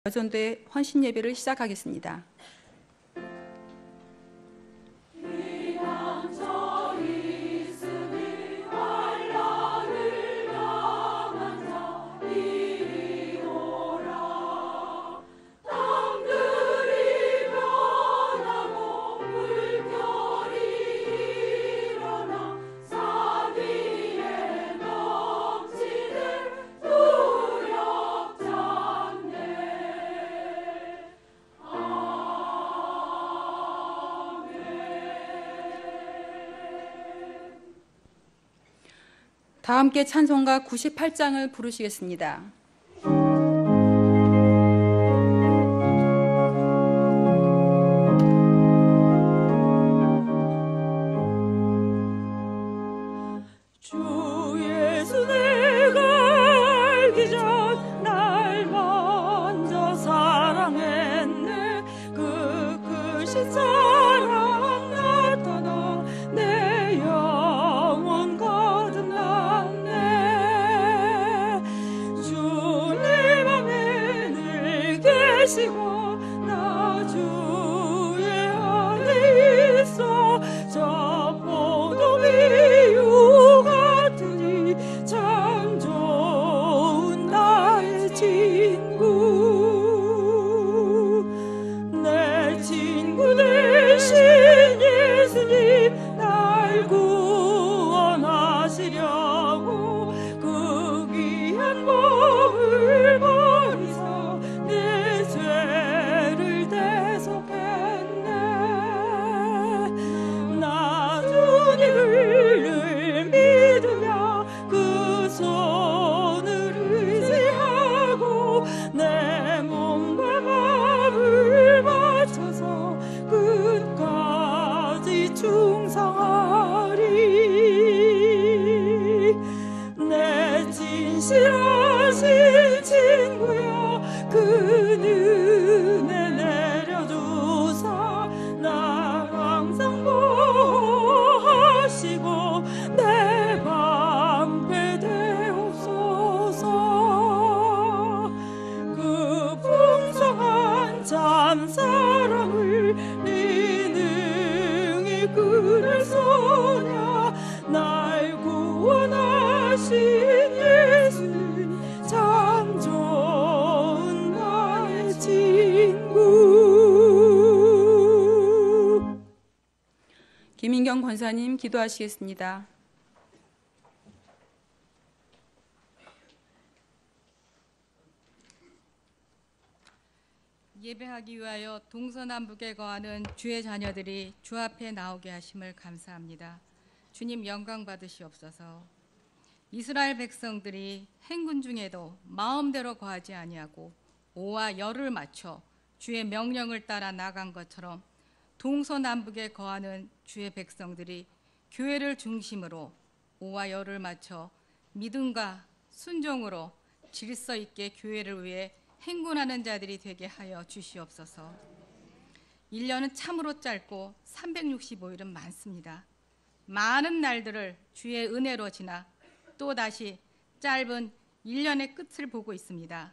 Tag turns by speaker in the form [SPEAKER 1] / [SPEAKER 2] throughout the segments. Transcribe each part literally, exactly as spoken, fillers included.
[SPEAKER 1] 여전대 헌신 예배를 시작하겠습니다. 다 함께 찬송가 구십팔 장을 부르시겠습니다.
[SPEAKER 2] 주 예수 내가 알기 전 날 먼저 사랑했네. 그 크신 사랑 나타나 내 영혼 거듭났네. 주님 안에 늘 계시고 나 주의 안에 있어. 저 포도비유 같으니 참 좋은 나의 친구. 내 친구 되신 예수님 날 구원하시려고 그 귀한 몸을 버리사 내 죄를 대속했네. 나 주님을 늘 믿으며 그 손을 의지하고 내 몸과 마음을 바쳐서 끝까지 충성하리. 내 진실하신 친구여 그 은혜 내려주사 나 항상 보호하시고 내 방패 되옵소서. 그 풍성한 참 사랑을 네 능히 그를 쏘냐. 날 구원하신 예수님 참 좋은 나의 친구.
[SPEAKER 1] 김인경 권사님 기도하시겠습니다.
[SPEAKER 3] 예배하기 위하여 동서남북에 거하는 주의 자녀들이 주 앞에 나오게 하심을 감사합니다. 주님 영광 받으시옵소서. 이스라엘 백성들이 행군 중에도 마음대로 거하지 아니하고 오와 열을 맞춰 주의 명령을 따라 나간 것처럼 동서남북에 거하는 주의 백성들이 교회를 중심으로 오와 열을 맞춰 믿음과 순종으로 질서 있게 교회를 위해 행군하는 자들이 되게 하여 주시옵소서. 일 년은 참으로 짧고 삼백육십오 일은 많습니다. 많은 날들을 주의 은혜로 지나 또다시 짧은 일 년의 끝을 보고 있습니다.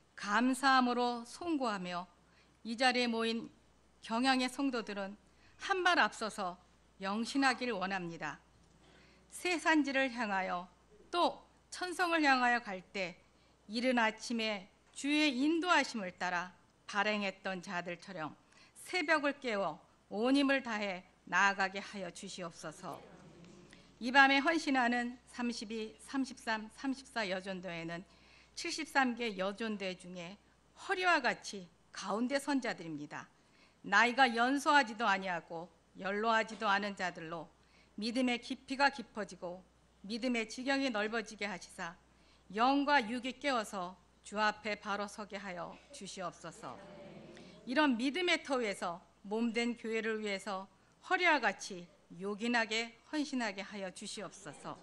[SPEAKER 3] 감사함으로 송구하며 이 자리에 모인 경양의 성도들은 한 발 앞서서 영신하길 원합니다. 새 산지를 향하여 또 천성을 향하여 갈 때 이른 아침에 주의 인도하심을 따라 발행했던 자들처럼 새벽을 깨워 온 힘을 다해 나아가게 하여 주시옵소서. 이 밤에 헌신하는 삼십이, 삼십삼, 삼십사 여전도에는 칠십삼 개 여전대 중에 허리와 같이 가운데 선 자들입니다. 나이가 연소하지도 아니하고 연로하지도 않은 자들로 믿음의 깊이가 깊어지고 믿음의 지경이 넓어지게 하시사 영과 육이 깨어서 주 앞에 바로 서게 하여 주시옵소서. 이런 믿음의 터 위에서 몸된 교회를 위해서 허리와 같이 요긴하게 헌신하게 하여 주시옵소서.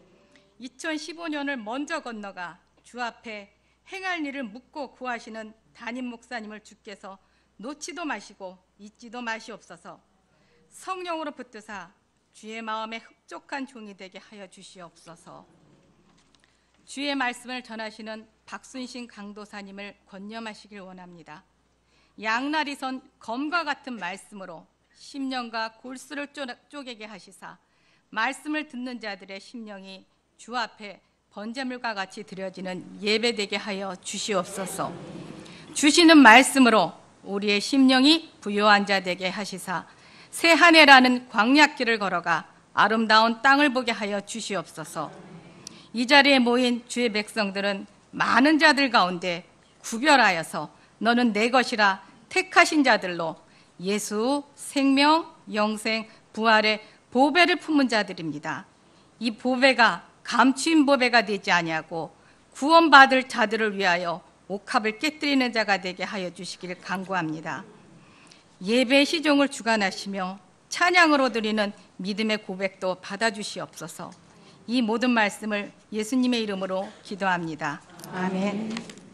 [SPEAKER 3] 이천십오 년을 먼저 건너가 주 앞에 행할 일을 묻고 구하시는 담임 목사님을 주께서 놓지도 마시고 잊지도 마시옵소서. 성령으로 붙드사 주의 마음에 흡족한 종이 되게 하여 주시옵소서. 주의 말씀을 전하시는 박순신 강도사님을 권념하시길 원합니다. 양날이 선 검과 같은 말씀으로 심령과 골수를 쪼개게 하시사 말씀을 듣는 자들의 심령이 주 앞에 번제물과 같이 드려지는 예배되게 하여 주시옵소서. 주시는 말씀으로 우리의 심령이 부요한 자 되게 하시사 새 한 해라는 광야길을 걸어가 아름다운 땅을 보게 하여 주시옵소서. 이 자리에 모인 주의 백성들은 많은 자들 가운데 구별하여서 너는 내 것이라 택하신 자들로 예수, 생명, 영생, 부활의 보배를 품은 자들입니다. 이 보배가 감추인 보배가 되지 아니하고 구원받을 자들을 위하여 옥합을 깨뜨리는 자가 되게 하여 주시기를 간구합니다. 예배 시종을 주관하시며 찬양으로 드리는 믿음의 고백도 받아주시옵소서. 이 모든 말씀을 예수님의 이름으로 기도합니다. 아멘.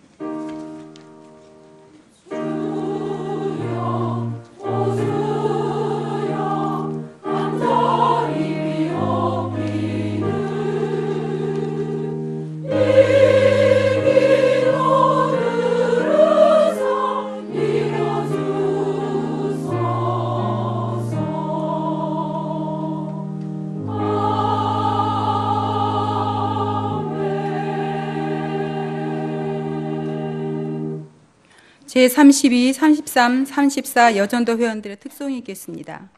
[SPEAKER 1] 제삼십이, 삼십삼, 삼십사 여전도 회원들의 특송이 있겠습니다.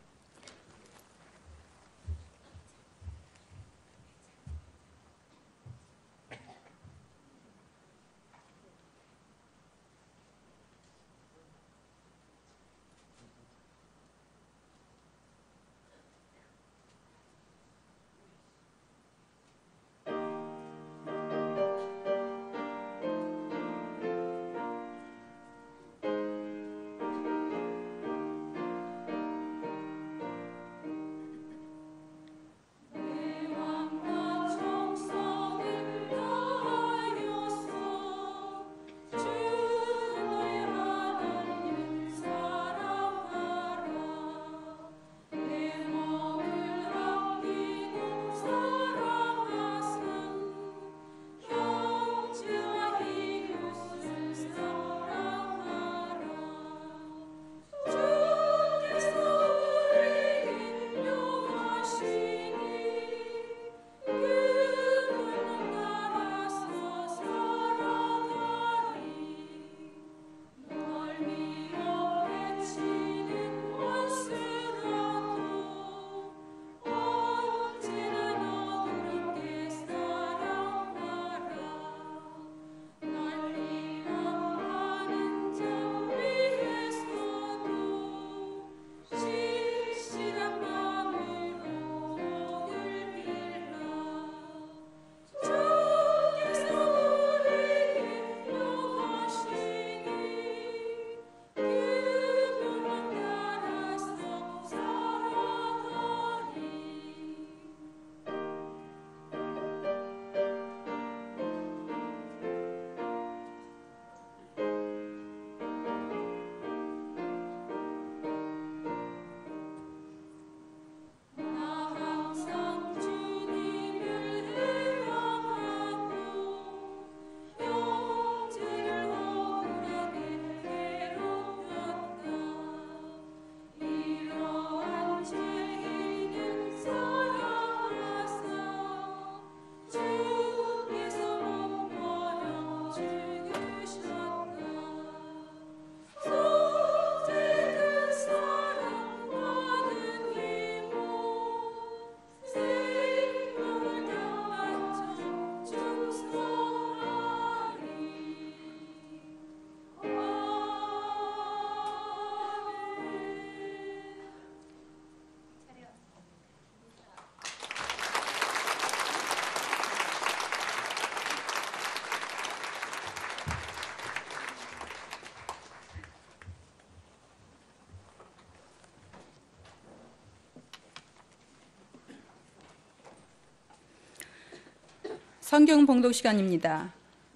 [SPEAKER 1] 성경 봉독 시간입니다.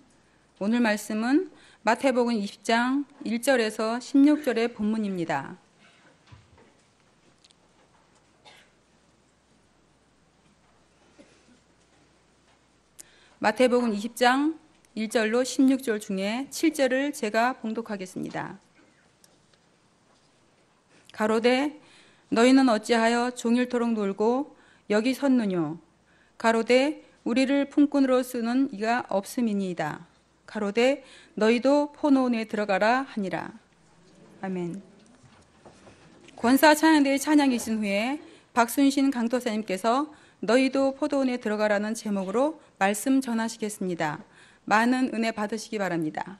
[SPEAKER 1] 오늘 말씀은 마태복음 이십 장 일 절에서 십육 절의 본문입니다. 마태복음 이십 장 일 절로 십육 절 중에 칠 절을 제가 봉독하겠습니다. 가로되 너희는 어찌하여 종일토록 놀고 여기 섰느뇨. 가로되 우리를 품꾼으로 쓰는 이가 없음이니이다. 가로되 너희도 포도원에 들어가라 하니라. 아멘. 권사 찬양대의 찬양이 있은 후에 박순신 강도사님께서 너희도 포도원에 들어가라는 제목으로 말씀 전하시겠습니다. 많은 은혜 받으시기 바랍니다.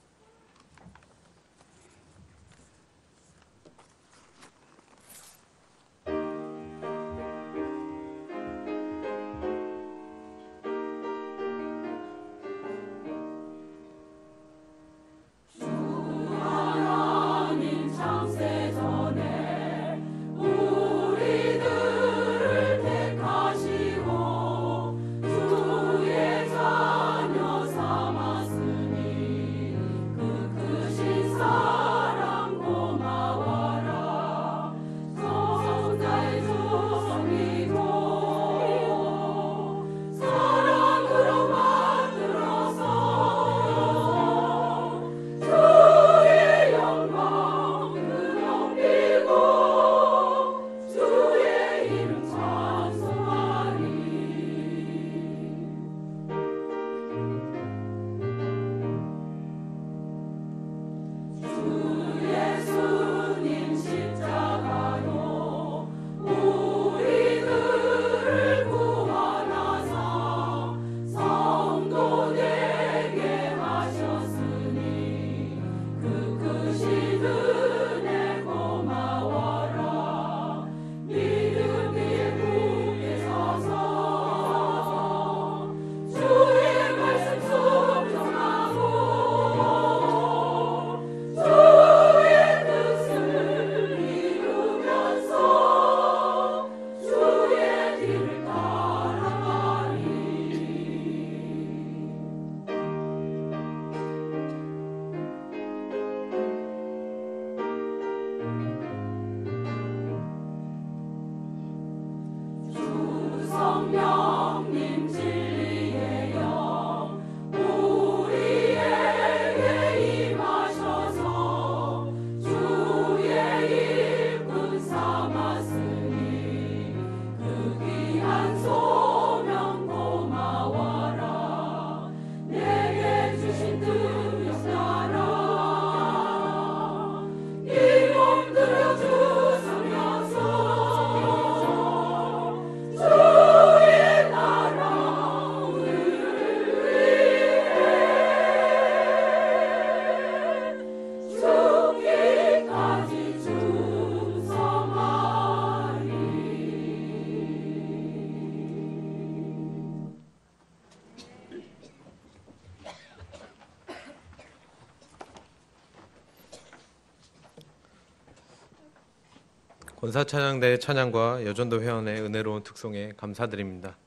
[SPEAKER 4] 권사찬양대의 찬양과 여전도 회원의 은혜로운 특송에 감사드립니다.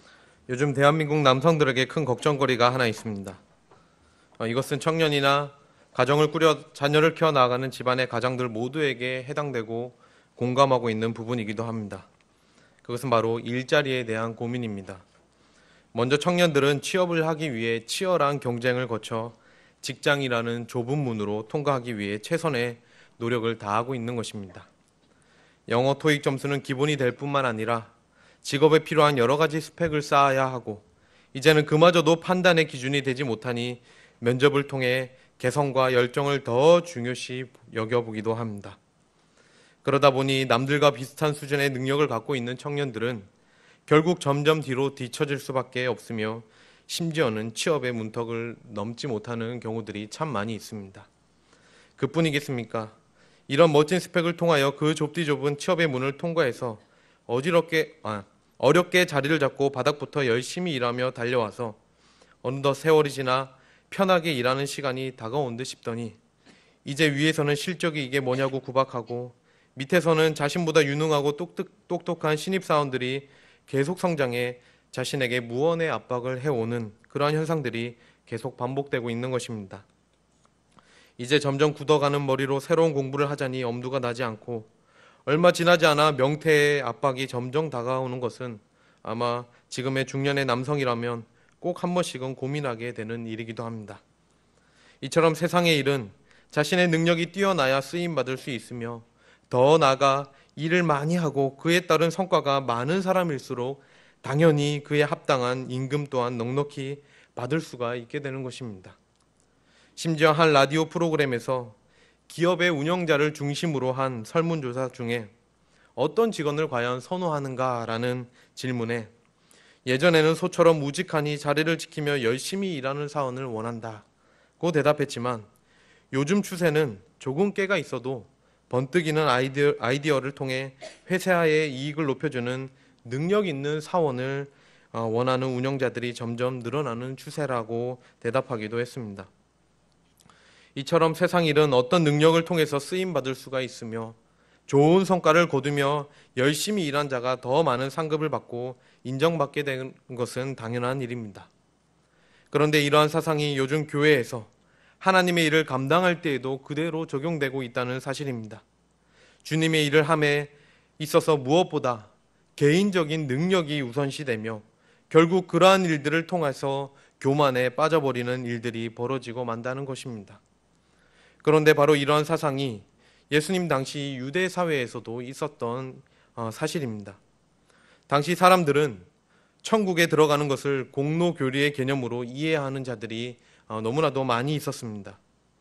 [SPEAKER 4] 요즘 대한민국 남성들에게 큰 걱정거리가 하나 있습니다. 이것은 청년이나 가정을 꾸려 자녀를 키워나가는 집안의 가장들 모두에게 해당되고 공감하고 있는 부분이기도 합니다. 그것은 바로 일자리에 대한 고민입니다. 먼저 청년들은 취업을 하기 위해 치열한 경쟁을 거쳐 직장이라는 좁은 문으로 통과하기 위해 최선의 노력을 다하고 있는 것입니다. 영어 토익 점수는 기본이 될 뿐만 아니라 직업에 필요한 여러 가지 스펙을 쌓아야 하고 이제는 그마저도 판단의 기준이 되지 못하니 면접을 통해 개성과 열정을 더 중요시 여겨보기도 합니다. 그러다 보니 남들과 비슷한 수준의 능력을 갖고 있는 청년들은 결국 점점 뒤로 뒤처질 수밖에 없으며 심지어는 취업의 문턱을 넘지 못하는 경우들이 참 많이 있습니다. 그뿐이겠습니까? 이런 멋진 스펙을 통하여 그 좁디 좁은 취업의 문을 통과해서 어지럽게, 아, 어렵게 자리를 잡고 바닥부터 열심히 일하며 달려와서 어느덧 세월이 지나 편하게 일하는 시간이 다가온 듯 싶더니 이제 위에서는 실적이 이게 뭐냐고 구박하고 밑에서는 자신보다 유능하고 똑똑, 똑똑한 신입사원들이 계속 성장해 자신에게 무언의 압박을 해오는 그러한 현상들이 계속 반복되고 있는 것입니다. 이제 점점 굳어가는 머리로 새로운 공부를 하자니 엄두가 나지 않고 얼마 지나지 않아 명태의 압박이 점점 다가오는 것은 아마 지금의 중년의 남성이라면 꼭 한 번씩은 고민하게 되는 일이기도 합니다. 이처럼 세상의 일은 자신의 능력이 뛰어나야 쓰임받을 수 있으며 더 나아가 일을 많이 하고 그에 따른 성과가 많은 사람일수록 당연히 그에 합당한 임금 또한 넉넉히 받을 수가 있게 되는 것입니다. 심지어 한 라디오 프로그램에서 기업의 운영자를 중심으로 한 설문조사 중에 어떤 직원을 과연 선호하는가라는 질문에 예전에는 소처럼 우직하니 자리를 지키며 열심히 일하는 사원을 원한다고 대답했지만 요즘 추세는 조금 깨가 있어도 번뜩이는 아이디어, 아이디어를 통해 회사의 이익을 높여주는 능력 있는 사원을 원하는 운영자들이 점점 늘어나는 추세라고 대답하기도 했습니다. 이처럼 세상 일은 어떤 능력을 통해서 쓰임받을 수가 있으며 좋은 성과를 거두며 열심히 일한 자가 더 많은 상급을 받고 인정받게 되는 것은 당연한 일입니다. 그런데 이러한 사상이 요즘 교회에서 하나님의 일을 감당할 때에도 그대로 적용되고 있다는 사실입니다. 주님의 일을 함에 있어서 무엇보다 개인적인 능력이 우선시되며 결국 그러한 일들을 통해서 교만에 빠져버리는 일들이 벌어지고 만다는 것입니다. 그런데 바로 이러한 사상이 예수님 당시 유대 사회에서도 있었던 사실입니다. 당시 사람들은 천국에 들어가는 것을 공로교리의 개념으로 이해하는 자들이 너무나도 많이 있었습니다.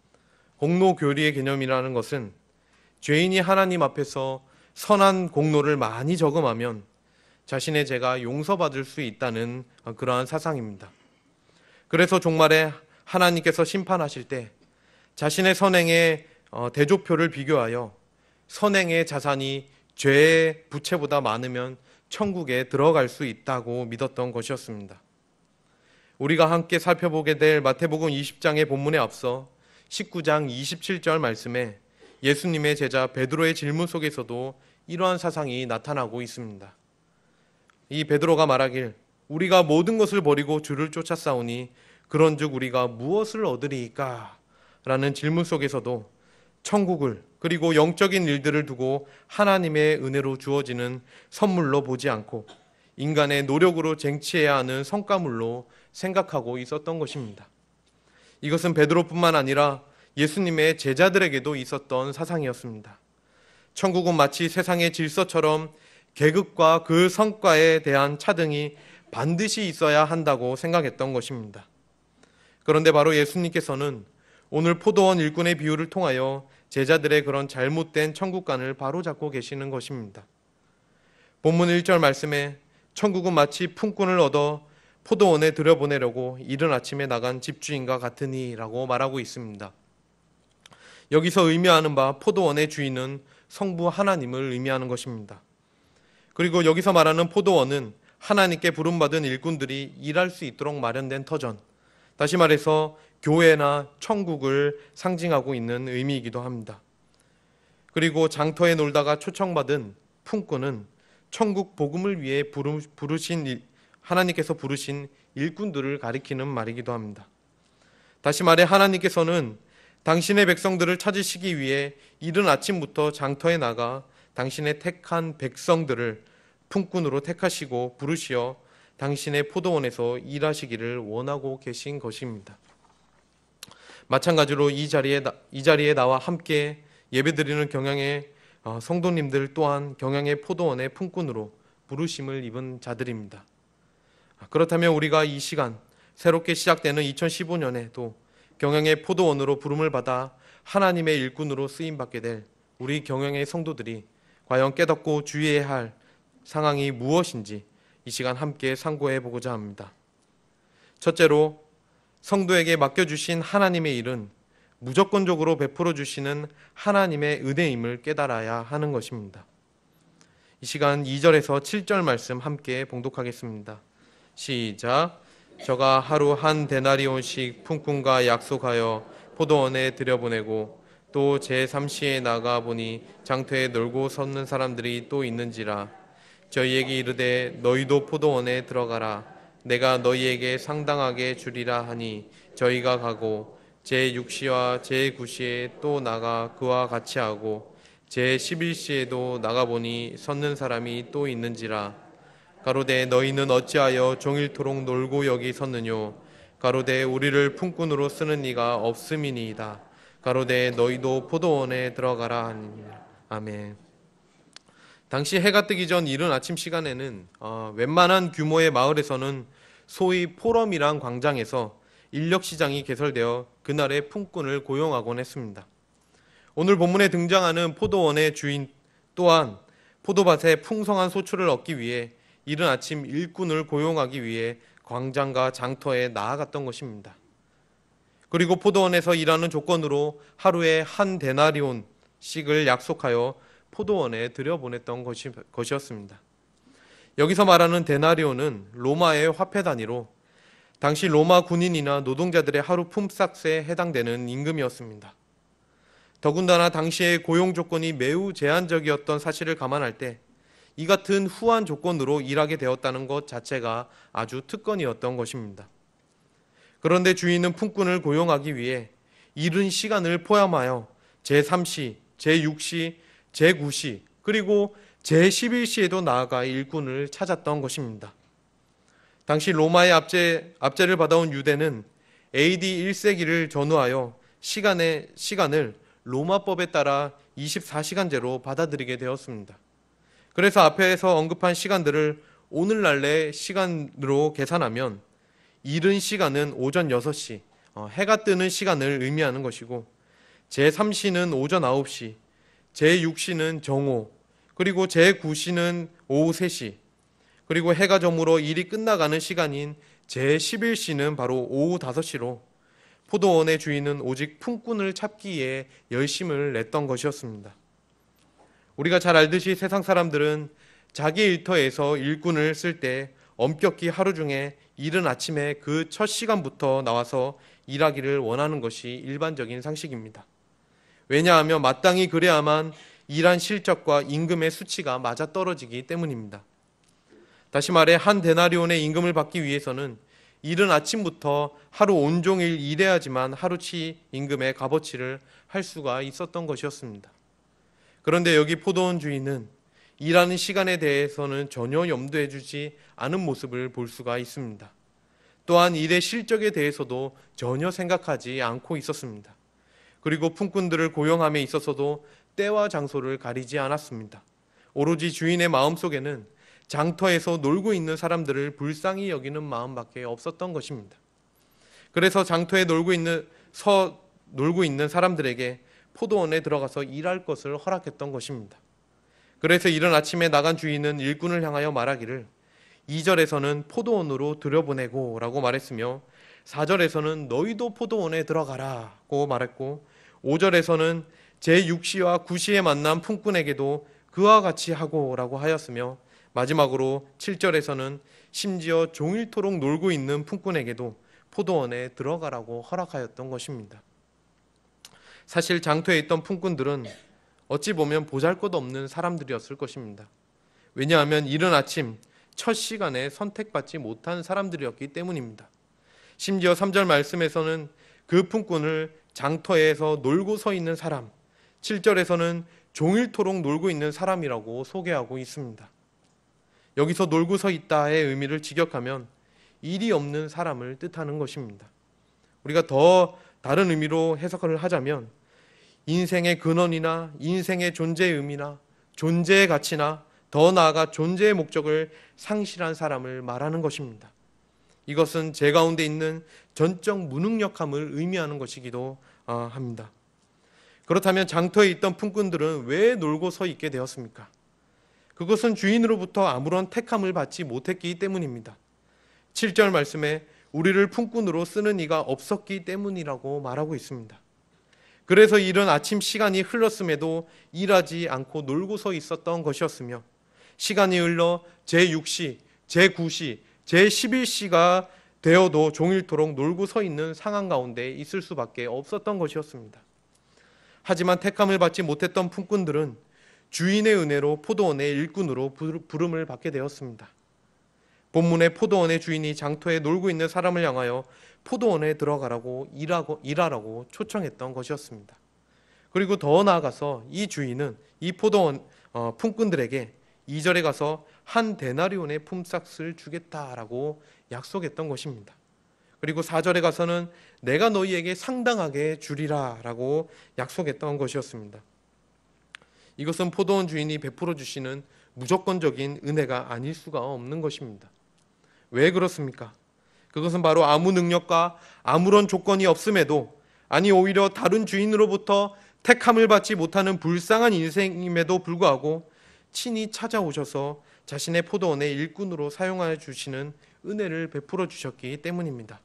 [SPEAKER 4] 공로교리의 개념이라는 것은 죄인이 하나님 앞에서 선한 공로를 많이 저금하면 자신의 죄가 용서받을 수 있다는 그러한 사상입니다. 그래서 종말에 하나님께서 심판하실 때 자신의 선행의 대조표를 비교하여 선행의 자산이 죄의 부채보다 많으면 천국에 들어갈 수 있다고 믿었던 것이었습니다. 우리가 함께 살펴보게 될 마태복음 이십 장의 본문에 앞서 십구 장 이십칠 절 말씀에 예수님의 제자 베드로의 질문 속에서도 이러한 사상이 나타나고 있습니다. 이 베드로가 말하길 우리가 모든 것을 버리고 주를 쫓아싸우니 그런즉 우리가 무엇을 얻으리이까? 라는 질문 속에서도 천국을 그리고 영적인 일들을 두고 하나님의 은혜로 주어지는 선물로 보지 않고 인간의 노력으로 쟁취해야 하는 성과물로 생각하고 있었던 것입니다. 이것은 베드로뿐만 아니라 예수님의 제자들에게도 있었던 사상이었습니다. 천국은 마치 세상의 질서처럼 계급과 그 성과에 대한 차등이 반드시 있어야 한다고 생각했던 것입니다. 그런데 바로 예수님께서는 오늘 포도원 일꾼의 비유를 통하여 제자들의 그런 잘못된 천국관을 바로잡고 계시는 것입니다. 본문 일 절 말씀에 천국은 마치 품꾼을 얻어 포도원에 들여보내려고 이른 아침에 나간 집주인과 같으니 라고 말하고 있습니다. 여기서 의미하는 바 포도원의 주인은 성부 하나님을 의미하는 것입니다. 그리고 여기서 말하는 포도원은 하나님께 부름받은 일꾼들이 일할 수 있도록 마련된 터전, 다시 말해서 교회나 천국을 상징하고 있는 의미이기도 합니다. 그리고 장터에 놀다가 초청받은 품꾼은 천국 복음을 위해 부르신 하나님께서 부르신 일꾼들을 가리키는 말이기도 합니다. 다시 말해 하나님께서는 당신의 백성들을 찾으시기 위해 이른 아침부터 장터에 나가 당신의 택한 백성들을 품꾼으로 택하시고 부르시어 당신의 포도원에서 일하시기를 원하고 계신 것입니다. 마찬가지로 이 자리에, 이 자리에 나와 함께 예배드리는 경양의 성도님들 또한 경양의 포도원의 품꾼으로 부르심을 입은 자들입니다. 그렇다면 우리가 이 시간 새롭게 시작되는 이천십오 년에도 경양의 포도원으로 부름을 받아 하나님의 일꾼으로 쓰임받게 될 우리 경양의 성도들이 과연 깨닫고 주의해야 할 상황이 무엇인지 이 시간 함께 상고해 보고자 합니다. 첫째로 성도에게 맡겨주신 하나님의 일은 무조건적으로 베풀어 주시는 하나님의 은혜임을 깨달아야 하는 것입니다. 이 시간 이 절에서 칠 절 말씀 함께 봉독하겠습니다. 시작. 저가 하루 한 데나리온씩 품꾼과 약속하여 포도원에 들여보내고 또 제삼 시에 나가 보니 장터에 놀고 섰는 사람들이 또 있는지라 저희에게 이르되 너희도 포도원에 들어가라 내가 너희에게 상당하게 주리라 하니 저희가 가고 제육 시와 제구 시에 또 나가 그와 같이 하고 제십일 시에도 나가보니 섰는 사람이 또 있는지라 가로되 너희는 어찌하여 종일토록 놀고 여기 섰느뇨. 가로되 우리를 품꾼으로 쓰는 이가 없음이니이다. 가로되 너희도 포도원에 들어가라 하니라. 아멘. 당시 해가 뜨기 전 이른 아침 시간에는 어, 웬만한 규모의 마을에서는 소위 포럼이란 광장에서 인력시장이 개설되어 그날의 품꾼을 고용하곤 했습니다. 오늘 본문에 등장하는 포도원의 주인 또한 포도밭에 풍성한 소출을 얻기 위해 이른 아침 일꾼을 고용하기 위해 광장과 장터에 나아갔던 것입니다. 그리고 포도원에서 일하는 조건으로 하루에 한 데나리온씩을 약속하여 포도원에 들여보냈던 것이, 것이었습니다. 여기서 말하는 데나리온은 로마의 화폐 단위로 당시 로마 군인이나 노동자들의 하루 품삯에 해당되는 임금이었습니다. 더군다나 당시의 고용 조건이 매우 제한적이었던 사실을 감안할 때 이 같은 후한 조건으로 일하게 되었다는 것 자체가 아주 특권이었던 것입니다. 그런데 주인은 품꾼을 고용하기 위해 이른 시간을 포함하여 제삼 시, 제육 시, 제구 시 그리고 제십일 시에도 나아가 일꾼을 찾았던 것입니다. 당시 로마의 압제, 압제를 받아온 유대는 에이디 일 세기를 전후하여 시간의, 시간을 로마법에 따라 이십사 시간제로 받아들이게 되었습니다. 그래서 앞에서 언급한 시간들을 오늘날의 시간으로 계산하면 이른 시간은 오전 여섯 시, 어, 해가 뜨는 시간을 의미하는 것이고 제삼 시는 오전 아홉 시, 제육 시는 정오, 그리고 제구 시는 오후 세 시, 그리고 해가 저물어 일이 끝나가는 시간인 제십일 시는 바로 오후 다섯 시로 포도원의 주인은 오직 품꾼을 찾기에 열심을 냈던 것이었습니다. 우리가 잘 알듯이 세상 사람들은 자기 일터에서 일꾼을 쓸 때 엄격히 하루 중에 이른 아침에 그 첫 시간부터 나와서 일하기를 원하는 것이 일반적인 상식입니다. 왜냐하면 마땅히 그래야만 일한 실적과 임금의 수치가 맞아떨어지기 때문입니다. 다시 말해 한 데나리온의 임금을 받기 위해서는 이른 아침부터 하루 온종일 일해야지만 하루치 임금의 값어치를 할 수가 있었던 것이었습니다. 그런데 여기 포도원 주인은 일하는 시간에 대해서는 전혀 염두해 주지 않은 모습을 볼 수가 있습니다. 또한 일의 실적에 대해서도 전혀 생각하지 않고 있었습니다. 그리고 품꾼들을 고용함에 있어서도 때와 장소를 가리지 않았습니다. 오로지 주인의 마음속에는 장터에서 놀고 있는 사람들을 불쌍히 여기는 마음밖에 없었던 것입니다. 그래서 장터에 놀고 있는, 서, 놀고 있는 사람들에게 포도원에 들어가서 일할 것을 허락했던 것입니다. 그래서 이른 아침에 나간 주인은 일꾼을 향하여 말하기를 이 절에서는 포도원으로 들여보내고 라고 말했으며 사 절에서는 너희도 포도원에 들어가라고 말했고 오 절에서는 제육 시와 구 시에 만난 품꾼에게도 그와 같이 하고 라고 하였으며 마지막으로 칠 절에서는 심지어 종일토록 놀고 있는 품꾼에게도 포도원에 들어가라고 허락하였던 것입니다. 사실 장터에 있던 품꾼들은 어찌 보면 보잘것없는 사람들이었을 것입니다. 왜냐하면 이른 아침 첫 시간에 선택받지 못한 사람들이었기 때문입니다. 심지어 삼 절 말씀에서는 그 품꾼을 장터에서 놀고 서 있는 사람, 칠 절에서는 종일토록 놀고 있는 사람이라고 소개하고 있습니다. 여기서 놀고 서 있다의 의미를 직역하면 일이 없는 사람을 뜻하는 것입니다. 우리가 더 다른 의미로 해석을 하자면 인생의 근원이나 인생의 존재의 의미나 존재의 가치나 더 나아가 존재의 목적을 상실한 사람을 말하는 것입니다. 이것은 제 가운데 있는 전적 무능력함을 의미하는 것이기도 합니다. 그렇다면 장터에 있던 품꾼들은 왜 놀고 서 있게 되었습니까? 그것은 주인으로부터 아무런 택함을 받지 못했기 때문입니다. 칠 절 말씀에 우리를 품꾼으로 쓰는 이가 없었기 때문이라고 말하고 있습니다. 그래서 이른 아침 시간이 흘렀음에도 일하지 않고 놀고 서 있었던 것이었으며 시간이 흘러 제육 시, 제구 시, 제십일 시가 되어도 종일토록 놀고 서 있는 상황 가운데 있을 수밖에 없었던 것이었습니다. 하지만 택함을 받지 못했던 품꾼들은 주인의 은혜로 포도원의 일꾼으로 부름을 받게 되었습니다. 본문의 포도원의 주인이 장터에 놀고 있는 사람을 향하여 포도원에 들어가라고 일하고, 일하라고 초청했던 것이었습니다. 그리고 더 나아가서 이 주인은 이 포도원 어, 품꾼들에게 이 절에 가서 한 데나리온의 품삯을 주겠다라고 약속했던 것입니다. 그리고 사 절에 가서는 내가 너희에게 상당하게 주리라 라고 약속했던 것이었습니다. 이것은 포도원 주인이 베풀어 주시는 무조건적인 은혜가 아닐 수가 없는 것입니다. 왜 그렇습니까? 그것은 바로 아무 능력과 아무런 조건이 없음에도, 아니 오히려 다른 주인으로부터 택함을 받지 못하는 불쌍한 인생임에도 불구하고 친히 찾아오셔서 자신의 포도원의 일꾼으로 사용하여 주시는 은혜를 베풀어 주셨기 때문입니다.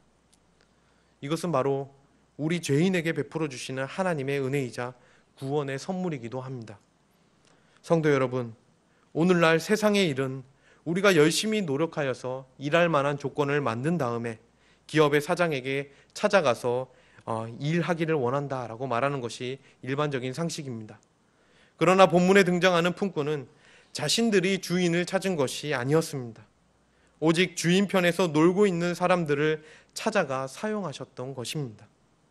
[SPEAKER 4] 이것은 바로 우리 죄인에게 베풀어 주시는 하나님의 은혜이자 구원의 선물이기도 합니다. 성도 여러분, 오늘날 세상의 일은 우리가 열심히 노력하여서 일할 만한 조건을 만든 다음에 기업의 사장에게 찾아가서 어, 일하기를 원한다라고 말하는 것이 일반적인 상식입니다. 그러나 본문에 등장하는 품꾼은 자신들이 주인을 찾은 것이 아니었습니다. 오직 주인 편에서 놀고 있는 사람들을 찾아가 사용하셨던 것입니다.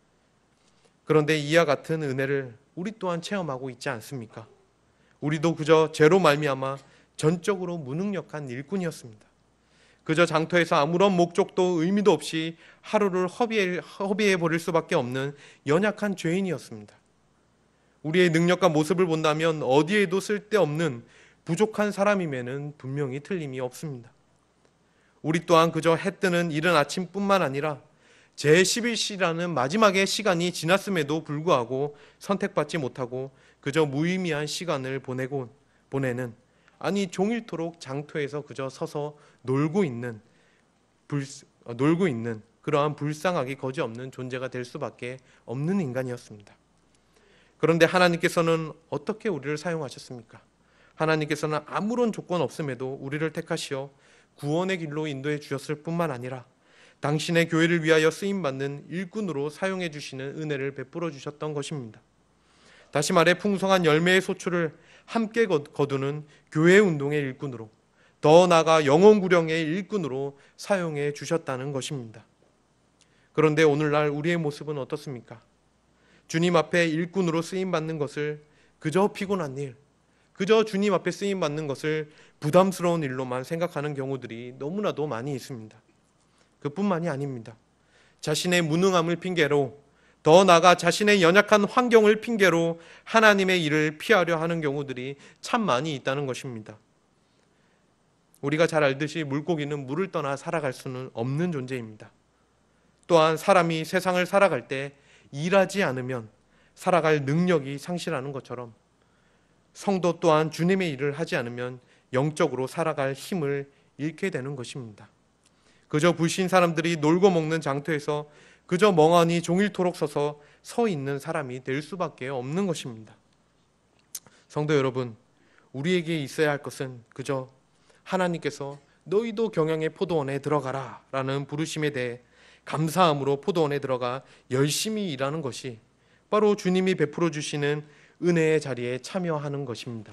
[SPEAKER 4] 그런데 이와 같은 은혜를 우리 또한 체험하고 있지 않습니까? 우리도 그저 죄로 말미암아 전적으로 무능력한 일꾼이었습니다. 그저 장터에서 아무런 목적도 의미도 없이 하루를 허비해, 허비해 버릴 수밖에 없는 연약한 죄인이었습니다. 우리의 능력과 모습을 본다면 어디에도 쓸데없는 부족한 사람임에는 분명히 틀림이 없습니다. 우리 또한 그저 해 뜨는 이른 아침뿐만 아니라 제십일 시라는 마지막의 시간이 지났음에도 불구하고 선택받지 못하고 그저 무의미한 시간을 보내고 보내는, 아니 종일토록 장터에서 그저 서서 놀고 있는 불, 놀고 있는 그러한 불쌍하기 거지없는 존재가 될 수밖에 없는 인간이었습니다. 그런데 하나님께서는 어떻게 우리를 사용하셨습니까? 하나님께서는 아무런 조건 없음에도 우리를 택하시어 구원의 길로 인도해 주셨을 뿐만 아니라 당신의 교회를 위하여 쓰임받는 일꾼으로 사용해 주시는 은혜를 베풀어 주셨던 것입니다. 다시 말해 풍성한 열매의 소출을 함께 거두는 교회 운동의 일꾼으로, 더 나아가 영혼구령의 일꾼으로 사용해 주셨다는 것입니다. 그런데 오늘날 우리의 모습은 어떻습니까? 주님 앞에 일꾼으로 쓰임받는 것을 그저 피곤한 일, 그저 주님 앞에 쓰임받는 것을 부담스러운 일로만 생각하는 경우들이 너무나도 많이 있습니다. 그뿐만이 아닙니다. 자신의 무능함을 핑계로, 더 나아가 자신의 연약한 환경을 핑계로 하나님의 일을 피하려 하는 경우들이 참 많이 있다는 것입니다. 우리가 잘 알듯이 물고기는 물을 떠나 살아갈 수는 없는 존재입니다. 또한 사람이 세상을 살아갈 때 일하지 않으면 살아갈 능력이 상실하는 것처럼 성도 또한 주님의 일을 하지 않으면 영적으로 살아갈 힘을 잃게 되는 것입니다. 그저 불신 사람들이 놀고 먹는 장터에서 그저 멍하니 종일토록 서서 서 있는 사람이 될 수밖에 없는 것입니다. 성도 여러분, 우리에게 있어야 할 것은 그저 하나님께서 너희도 경영의 포도원에 들어가라 라는 부르심에 대해 감사함으로 포도원에 들어가 열심히 일하는 것이 바로 주님이 베풀어 주시는 은혜의 자리에 참여하는 것입니다.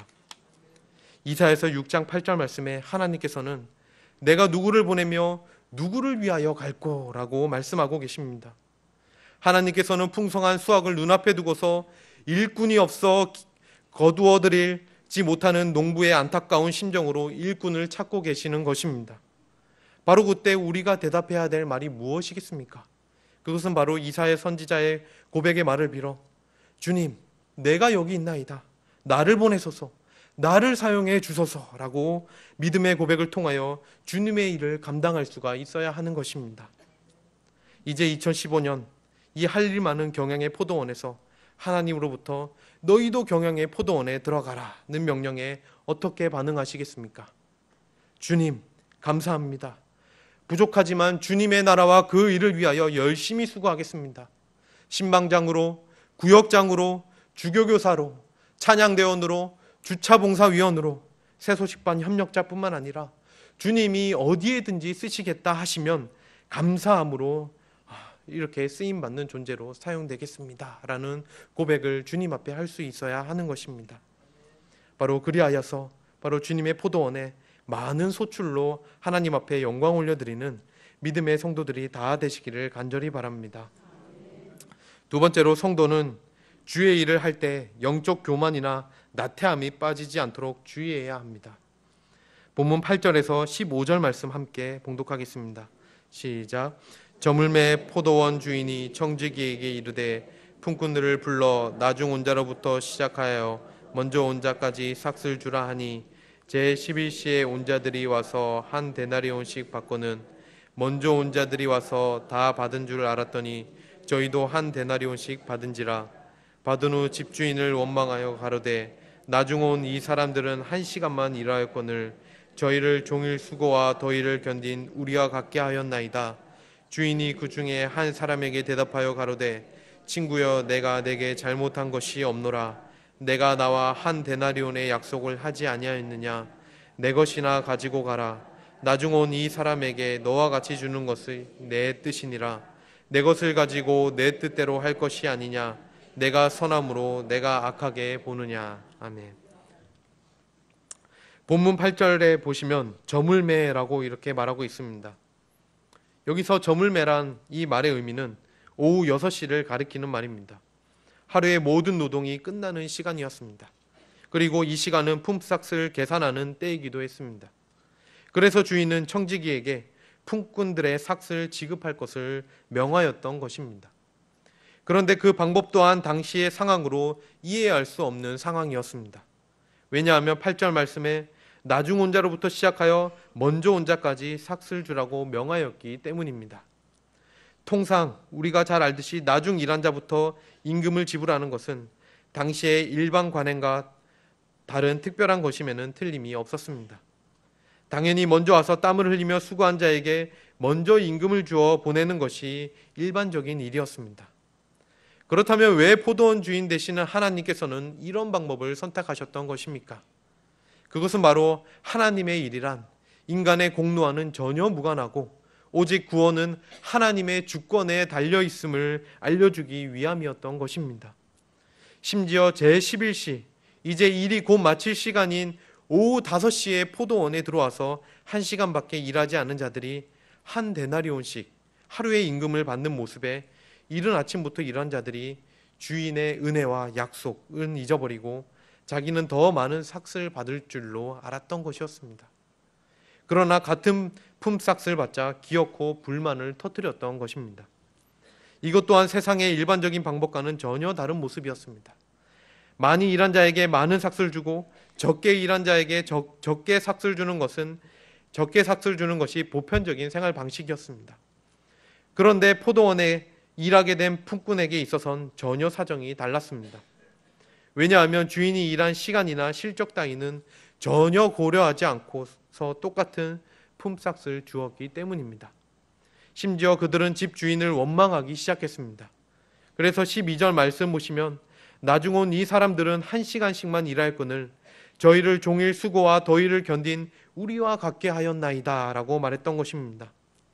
[SPEAKER 4] 이사야서 육 장 팔 절 말씀에 하나님께서는 내가 누구를 보내며 누구를 위하여 갈꼬 라고 말씀하고 계십니다. 하나님께서는 풍성한 수확을 눈앞에 두고서 일꾼이 없어 거두어 드리지 못하는 농부의 안타까운 심정으로 일꾼을 찾고 계시는 것입니다. 바로 그때 우리가 대답해야 될 말이 무엇이겠습니까? 그것은 바로 이사야 선지자의 고백의 말을 빌어 주님, 내가 여기 있나이다. 나를 보내소서, 나를 사용해 주소서라고 믿음의 고백을 통하여 주님의 일을 감당할 수가 있어야 하는 것입니다. 이제 이천십오 년 이 할 일 많은 경영의 포도원에서 하나님으로부터 너희도 경영의 포도원에 들어가라는 명령에 어떻게 반응하시겠습니까? 주님, 감사합니다. 부족하지만 주님의 나라와 그 일을 위하여 열심히 수고하겠습니다. 신방장으로, 구역장으로, 주교교사로, 찬양대원으로, 주차봉사위원으로, 새소식반 협력자뿐만 아니라 주님이 어디에든지 쓰시겠다 하시면 감사함으로 이렇게 쓰임받는 존재로 사용되겠습니다 라는 고백을 주님 앞에 할 수 있어야 하는 것입니다. 바로 그리하여서 바로 주님의 포도원에 많은 소출로 하나님 앞에 영광 올려드리는 믿음의 성도들이 다 되시기를 간절히 바랍니다. 두 번째로, 성도는 주의 일을 할 때 영적 교만이나 나태함이 빠지지 않도록 주의해야 합니다. 본문 팔 절에서 십오 절 말씀 함께 봉독하겠습니다. 시작. 저물매 포도원 주인이 청지기에게 이르되 품꾼들을 불러 나중 온 자로부터 시작하여 먼저 온 자까지 삭슬 주라 하니 제십일 시에 온 자들이 와서 한 데나리온씩 받고는 먼저 온 자들이 와서 다 받은 줄 알았더니 저희도 한 데나리온씩 받은지라. 받은 후 집주인을 원망하여 가로되 나중 온 이 사람들은 한 시간만 일하였거늘 저희를 종일 수고와 더위를 견딘 우리와 같게 하였나이다. 주인이 그 중에 한 사람에게 대답하여 가로되 친구여, 내가 내게 잘못한 것이 없노라. 내가 나와 한 데나리온의 약속을 하지 아니하였느냐? 내 것이나 가지고 가라. 나중 온 이 사람에게 너와 같이 주는 것이 내 뜻이니라. 내 것을 가지고 내 뜻대로 할 것이 아니냐? 내가 선함으로 내가 악하게 보느냐? 아멘. 본문 팔 절에 보시면 저물매라고 이렇게 말하고 있습니다. 여기서 저물매란 이 말의 의미는 오후 여섯 시를 가리키는 말입니다. 하루의 모든 노동이 끝나는 시간이었습니다. 그리고 이 시간은 품삯을 계산하는 때이기도 했습니다. 그래서 주인은 청지기에게 품꾼들의 삭을 지급할 것을 명하였던 것입니다. 그런데 그 방법 또한 당시의 상황으로 이해할 수 없는 상황이었습니다. 왜냐하면 팔 절 말씀에 나중 온 자로부터 시작하여 먼저 온 자까지 삭을 주라고 명하였기 때문입니다. 통상 우리가 잘 알듯이 나중 일한 자부터 임금을 지불하는 것은 당시의 일반 관행과 다른 특별한 것임에는 틀림이 없었습니다. 당연히 먼저 와서 땀을 흘리며 수고한 자에게 먼저 임금을 주어 보내는 것이 일반적인 일이었습니다. 그렇다면 왜 포도원 주인 되시는 하나님께서는 이런 방법을 선택하셨던 것입니까? 그것은 바로 하나님의 일이란 인간의 공로와는 전혀 무관하고 오직 구원은 하나님의 주권에 달려있음을 알려주기 위함이었던 것입니다. 심지어 제십일 시, 이제 일이 곧 마칠 시간인 오후 다섯 시에 포도원에 들어와서 한 시간밖에 일하지 않은 자들이 한 데나리온씩 하루의 임금을 받는 모습에 이른 아침부터 일한 자들이 주인의 은혜와 약속은 잊어버리고 자기는 더 많은 삭을 받을 줄로 알았던 것이었습니다. 그러나 같은 품삯을 받자 기어코 불만을 터뜨렸던 것입니다. 이것 또한 세상의 일반적인 방법과는 전혀 다른 모습이었습니다. 많이 일한 자에게 많은 삭을 주고 적게 일한 자에게 적, 적게 삭을 주는 것은 적게 삭을 주는 것이 보편적인 생활 방식이었습니다. 그런데 포도원에 일하게 된 품꾼에게 있어서는 전혀 사정이 달랐습니다. 왜냐하면 주인이 일한 시간이나 실적 따위는 전혀 고려하지 않고서 똑같은 품삯을 주었기 때문입니다. 심지어 그들은 집 주인을 원망하기 시작했습니다. 그래서 십이 절 말씀 보시면 나중 온 이 사람들은 한 시간씩만 일할거늘 저희를 종일 수고와 더위를 견딘 우리와 같게 하였나이다 라고 말했던 것입니다.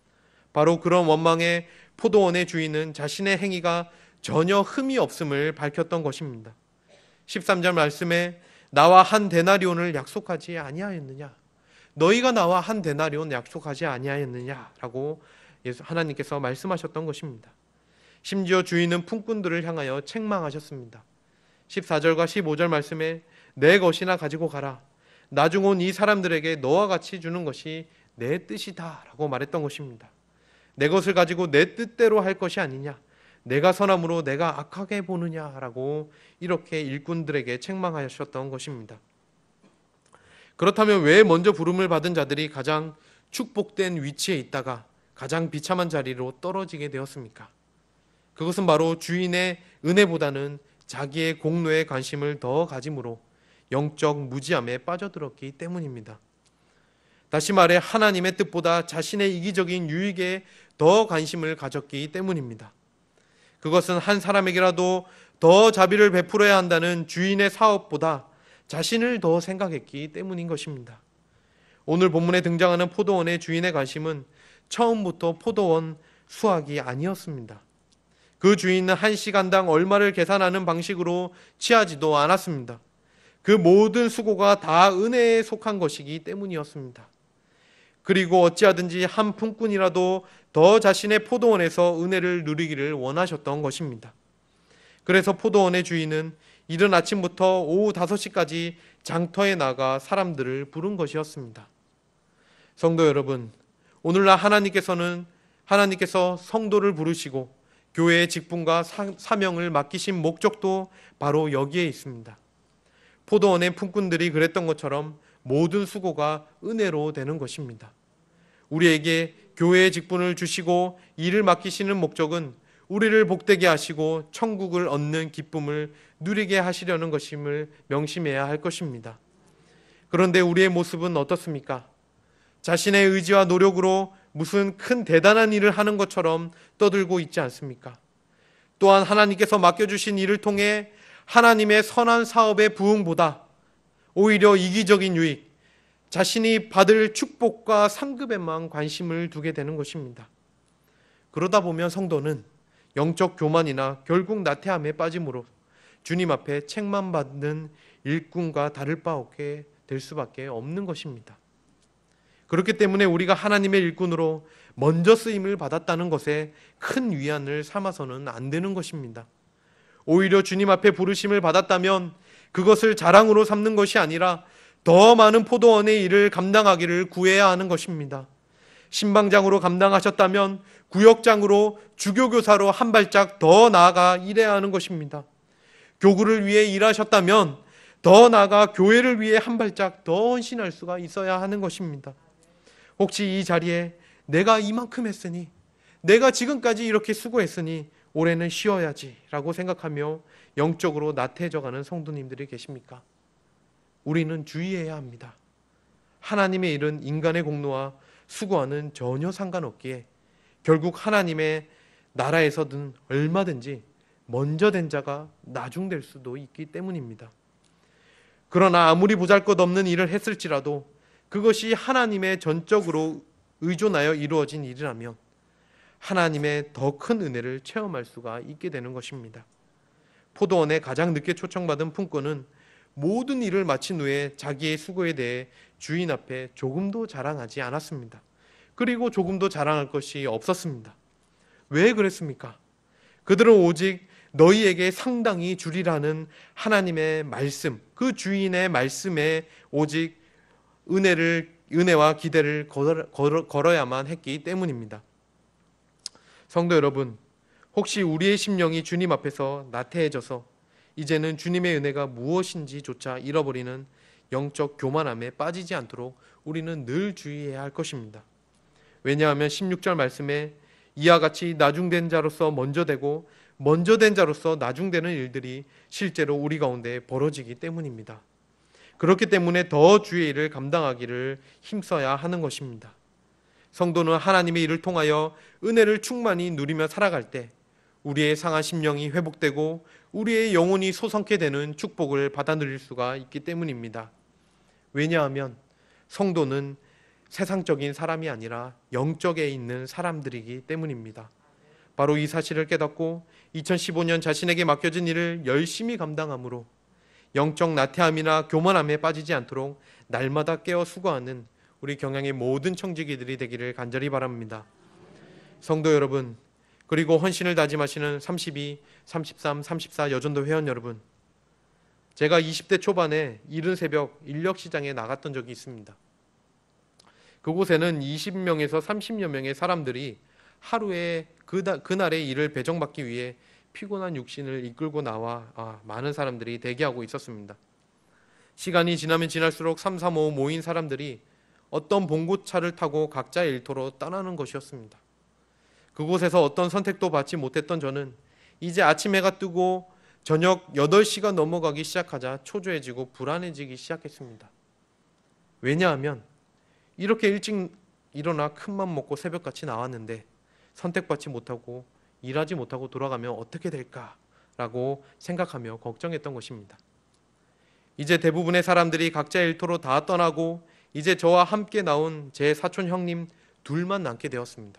[SPEAKER 4] 바로 그런 원망에 포도원의 주인은 자신의 행위가 전혀 흠이 없음을 밝혔던 것입니다. 십삼 절 말씀에 나와 한 데나리온을 약속하지 아니하였느냐? 너희가 나와 한 데나리온 약속하지 아니하였느냐라고 하나님께서 말씀하셨던 것입니다. 심지어 주인은 품꾼들을 향하여 책망하셨습니다. 십사 절과 십오 절 말씀에 내 것이나 가지고 가라. 나중 온 이 사람들에게 너와 같이 주는 것이 내 뜻이다 라고 말했던 것입니다. 내 것을 가지고 내 뜻대로 할 것이 아니냐? 내가 선함으로 내가 악하게 보느냐라고 이렇게 일꾼들에게 책망하셨던 것입니다. 그렇다면 왜 먼저 부름을 받은 자들이 가장 축복된 위치에 있다가 가장 비참한 자리로 떨어지게 되었습니까? 그것은 바로 주인의 은혜보다는 자기의 공로에 관심을 더 가짐으로 영적 무지함에 빠져들었기 때문입니다. 다시 말해 하나님의 뜻보다 자신의 이기적인 유익에 더 관심을 가졌기 때문입니다. 그것은 한 사람에게라도 더 자비를 베풀어야 한다는 주인의 사업보다 자신을 더 생각했기 때문인 것입니다. 오늘 본문에 등장하는 포도원의 주인의 관심은 처음부터 포도원 수확이 아니었습니다. 그 주인은 한 시간당 얼마를 계산하는 방식으로 취하지도 않았습니다. 그 모든 수고가 다 은혜에 속한 것이기 때문이었습니다. 그리고 어찌하든지 한 품꾼이라도 더 자신의 포도원에서 은혜를 누리기를 원하셨던 것입니다. 그래서 포도원의 주인은 이른 아침부터 오후 다섯 시까지 장터에 나가 사람들을 부른 것이었습니다. 성도 여러분, 오늘날 하나님께서는 하나님께서 성도를 부르시고 교회의 직분과 사, 사명을 맡기신 목적도 바로 여기에 있습니다. 포도원의 품꾼들이 그랬던 것처럼 모든 수고가 은혜로 되는 것입니다. 우리에게 교회의 직분을 주시고 일을 맡기시는 목적은 우리를 복되게 하시고 천국을 얻는 기쁨을 누리게 하시려는 것임을 명심해야 할 것입니다. 그런데 우리의 모습은 어떻습니까? 자신의 의지와 노력으로 무슨 큰 대단한 일을 하는 것처럼 떠들고 있지 않습니까? 또한 하나님께서 맡겨주신 일을 통해 하나님의 선한 사업의 부흥보다 오히려 이기적인 유익, 자신이 받을 축복과 상급에만 관심을 두게 되는 것입니다. 그러다 보면 성도는 영적 교만이나 결국 나태함에 빠짐으로 주님 앞에 책만 받는 일꾼과 다를 바 없게 될 수밖에 없는 것입니다. 그렇기 때문에 우리가 하나님의 일꾼으로 먼저 쓰임을 받았다는 것에 큰 위안을 삼아서는 안 되는 것입니다. 오히려 주님 앞에 부르심을 받았다면 그것을 자랑으로 삼는 것이 아니라 더 많은 포도원의 일을 감당하기를 구해야 하는 것입니다. 신방장으로 감당하셨다면 구역장으로 주교교사로 한 발짝 더 나아가 일해야 하는 것입니다. 교구를 위해 일하셨다면 더 나아가 교회를 위해 한 발짝 더 헌신할 수가 있어야 하는 것입니다. 혹시 이 자리에 내가 이만큼 했으니, 내가 지금까지 이렇게 수고했으니 올해는 쉬어야지 라고 생각하며 영적으로 나태해져가는 성도님들이 계십니까? 우리는 주의해야 합니다. 하나님의 일은 인간의 공로와 수고와는 전혀 상관없기에 결국 하나님의 나라에서든 얼마든지 먼저 된 자가 나중될 수도 있기 때문입니다. 그러나 아무리 보잘것없는 일을 했을지라도 그것이 하나님의 전적으로 의존하여 이루어진 일이라면 하나님의 더 큰 은혜를 체험할 수가 있게 되는 것입니다. 포도원에 가장 늦게 초청받은 품꾼은 모든 일을 마친 후에 자기의 수고에 대해 주인 앞에 조금도 자랑하지 않았습니다. 그리고 조금도 자랑할 것이 없었습니다. 왜 그랬습니까? 그들은 오직 너희에게 상당히 주리라는 하나님의 말씀, 그 주인의 말씀에 오직 은혜를, 은혜와 기대를 걸어, 걸어, 걸어야만 했기 때문입니다. 성도 여러분, 혹시 우리의 심령이 주님 앞에서 나태해져서 이제는 주님의 은혜가 무엇인지조차 잃어버리는 영적 교만함에 빠지지 않도록 우리는 늘 주의해야 할 것입니다. 왜냐하면 십육 절 말씀에 이와 같이 나중된 자로서 먼저 되고 먼저 된 자로서 나중되는 일들이 실제로 우리 가운데 벌어지기 때문입니다. 그렇기 때문에 더 주의 일을 감당하기를 힘써야 하는 것입니다. 성도는 하나님의 일을 통하여 은혜를 충만히 누리며 살아갈 때 우리의 상한 심령이 회복되고 우리의 영혼이 소성케 되는 축복을 받아 누릴 수가 있기 때문입니다. 왜냐하면 성도는 세상적인 사람이 아니라 영적에 있는 사람들이기 때문입니다. 바로 이 사실을 깨닫고 이천십오 년 자신에게 맡겨진 일을 열심히 감당함으로 영적 나태함이나 교만함에 빠지지 않도록 날마다 깨어 수고하는 우리 경향의 모든 청지기들이 되기를 간절히 바랍니다. 성도 여러분, 그리고 헌신을 다짐하시는 삼십이, 삼십삼, 삼십사 여전도 회원 여러분, 제가 이십 대 초반에 이른 새벽 인력시장에 나갔던 적이 있습니다. 그곳에는 이십 명에서 삼십여 명의 사람들이 하루에 그날의 일을 배정받기 위해 피곤한 육신을 이끌고 나와 아, 많은 사람들이 대기하고 있었습니다. 시간이 지나면 지날수록 삼, 삼, 오 모인 사람들이 어떤 봉고차를 타고 각자의 일터로 떠나는 것이었습니다. 그곳에서 어떤 선택도 받지 못했던 저는 이제 아침 해가 뜨고 저녁 여덟 시가 넘어가기 시작하자 초조해지고 불안해지기 시작했습니다. 왜냐하면 이렇게 일찍 일어나 큰맘 먹고 새벽같이 나왔는데 선택받지 못하고 일하지 못하고 돌아가면 어떻게 될까라고 생각하며 걱정했던 것입니다. 이제 대부분의 사람들이 각자의 일터로 다 떠나고 이제 저와 함께 나온 제 사촌 형님 둘만 남게 되었습니다.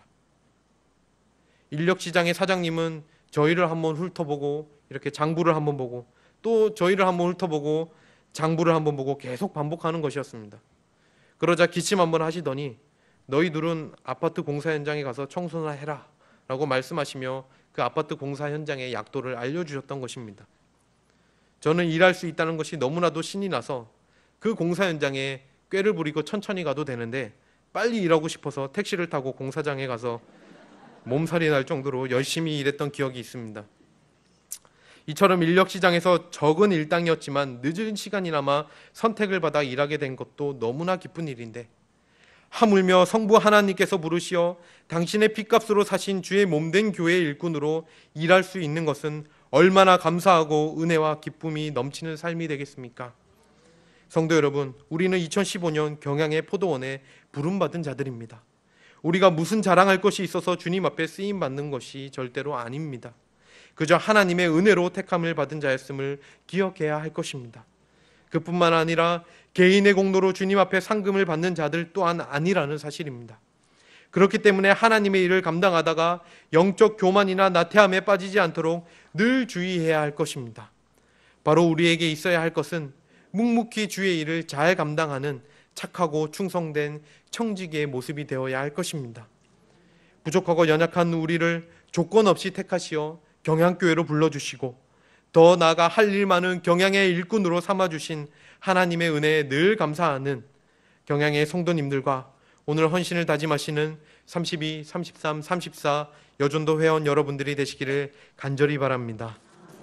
[SPEAKER 4] 인력시장의 사장님은 저희를 한번 훑어보고 이렇게 장부를 한번 보고 또 저희를 한번 훑어보고 장부를 한번 보고 계속 반복하는 것이었습니다. 그러자 기침 한번 하시더니 너희 둘은 아파트 공사 현장에 가서 청소나 해라 라고 말씀하시며 그 아파트 공사 현장의 약도를 알려주셨던 것입니다. 저는 일할 수 있다는 것이 너무나도 신이 나서 그 공사 현장에 꾀를 부리고 천천히 가도 되는데 빨리 일하고 싶어서 택시를 타고 공사장에 가서 몸살이 날 정도로 열심히 일했던 기억이 있습니다. 이처럼 인력시장에서 적은 일당이었지만 늦은 시간이나마 선택을 받아 일하게 된 것도 너무나 기쁜 일인데, 하물며 성부 하나님께서 부르시어 당신의 핏값으로 사신 주의 몸된 교회의 일꾼으로 일할 수 있는 것은 얼마나 감사하고 은혜와 기쁨이 넘치는 삶이 되겠습니까? 성도 여러분, 우리는 이천십오 년 경양의 포도원에 부름받은 자들입니다. 우리가 무슨 자랑할 것이 있어서 주님 앞에 쓰임받는 것이 절대로 아닙니다. 그저 하나님의 은혜로 택함을 받은 자였음을 기억해야 할 것입니다. 그뿐만 아니라 개인의 공로로 주님 앞에 상금을 받는 자들 또한 아니라는 사실입니다. 그렇기 때문에 하나님의 일을 감당하다가 영적 교만이나 나태함에 빠지지 않도록 늘 주의해야 할 것입니다. 바로 우리에게 있어야 할 것은 묵묵히 주의 일을 잘 감당하는 착하고 충성된 청지기의 모습이 되어야 할 것입니다. 부족하고 연약한 우리를 조건 없이 택하시어 경양교회로 불러주시고 더 나아가 할 일 많은 경양의 일꾼으로 삼아주신 하나님의 은혜에 늘 감사하는 경양의 성도님들과 오늘 헌신을 다짐하시는 삼십이, 삼십삼, 삼십사 여전도 회원 여러분들이 되시기를 간절히 바랍니다.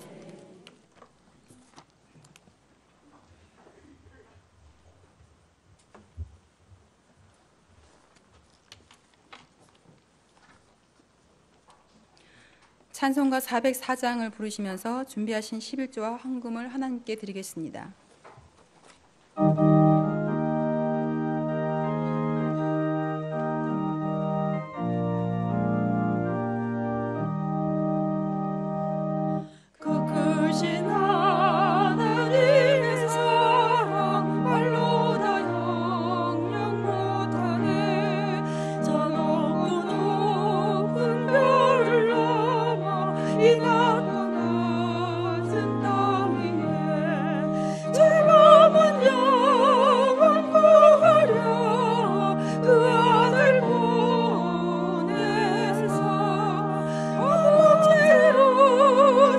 [SPEAKER 1] 찬송가 사백사 장을 부르시면서 준비하신 십일 조와 헌금을 하나님께 드리겠습니다.
[SPEAKER 2] 크신 하나님의 사랑 말로 다 영영 못하네. 저 높은 높은 별을 넘어 이 낮고 낮은 땅 위에 제 몸은 영원 구하려 그 아들 보내사 어머니로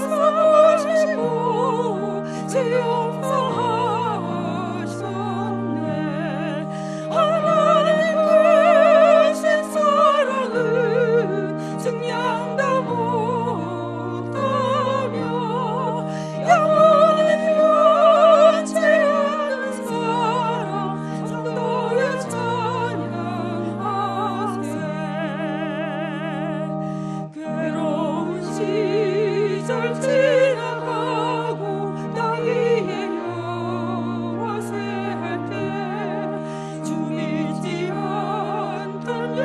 [SPEAKER 2] 삼으시고 제 용서하셨네. 하나님 크신 사랑은 증량도 못하며 영원히 변치 않는 사랑 성도여 찬양하세. 괴로운 시절 지나가고 땅 위에 여와 셀 때 주 잊지 않던